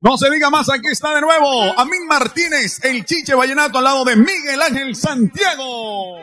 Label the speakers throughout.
Speaker 1: No se diga más, aquí está de nuevo Amín Martínez, el Chiche Vallenato, al lado de Miguel Ángel Santiago.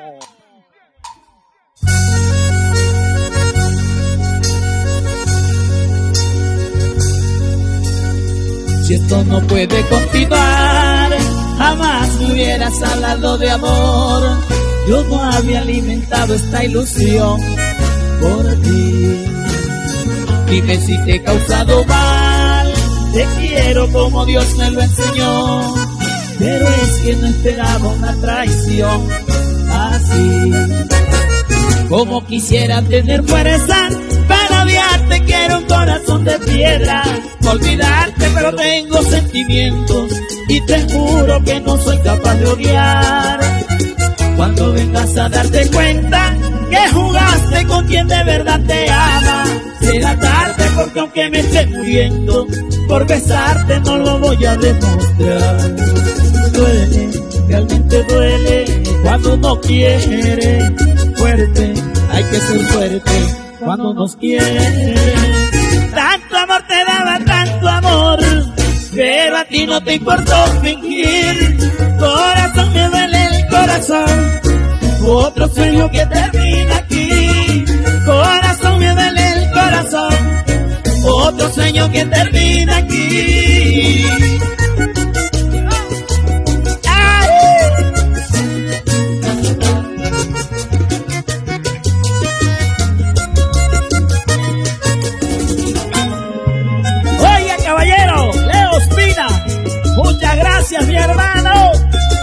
Speaker 2: Si esto no puede continuar, jamás me hubieras hablado de amor. Yo no había alimentado esta ilusión por ti. Dime si te he causado mal, te quiero como Dios me lo enseñó, pero es que no esperaba una traición así. Como quisiera tener fuerza para odiarte, quiero un corazón de piedra, olvidarte, pero tengo sentimientos y te juro que no soy capaz de odiar. Cuando vengas a darte cuenta que jugaste con quien de verdad te ama, será tarde, porque aunque me esté muriendo por besarte, no lo voy a demostrar. Duele, realmente duele cuando uno quiere. Fuerte, hay que ser fuerte cuando nos quiere. Tanto amor te daba, tanto amor, pero a ti no te importó fingir. Corazón, me duele el corazón, otro sueño que termina aquí. Corazón, me duele el corazón, otro sueño que termina aquí. Oiga, caballero, Leo Espina, muchas gracias, mi hermano.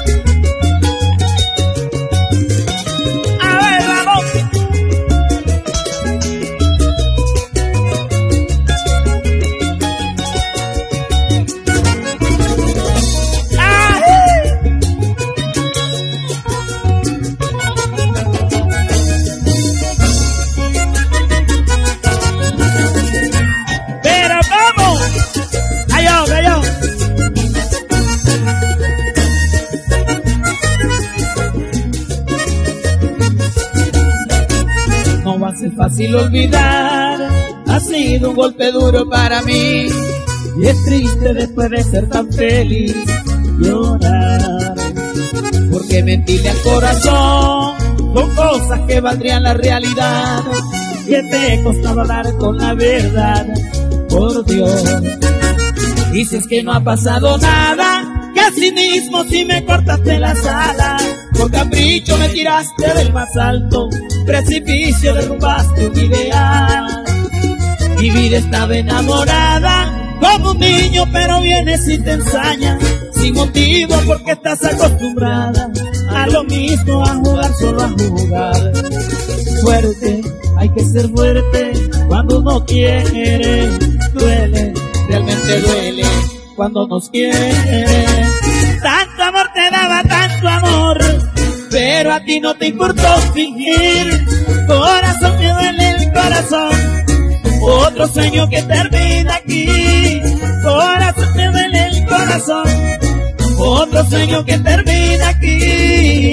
Speaker 2: Es fácil olvidar, ha sido un golpe duro para mí, y es triste después de ser tan feliz llorar, porque mentirle al corazón con cosas que valdrían la realidad, que te costaba hablar con la verdad, por Dios. Dices que no ha pasado nada, que así mismo si me cortaste las alas, por capricho me tiraste del más alto precipicio, derrumbaste un ideal. Mi vida estaba enamorada como un niño, pero vienes y te ensañas sin motivo, porque estás acostumbrada a lo mismo, a jugar, solo a jugar. Fuerte, hay que ser fuerte cuando uno quiere. Duele, realmente duele cuando nos quiere. Tanto amor te daba, tanto amor, pero a ti no te importó fingir. Corazón, me duele el corazón, otro sueño que termina aquí. Corazón, me duele el corazón, otro sueño que termina aquí.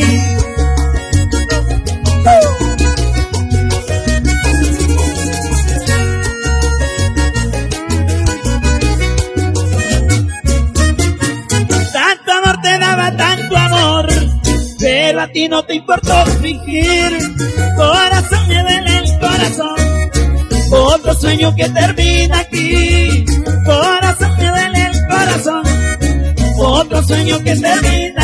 Speaker 2: Tanto amor te daba, tanto amor, pero a ti no te importó fingir. Corazón, me duele el corazón, otro sueño que termina aquí. Corazón, me duele el corazón, otro sueño que termina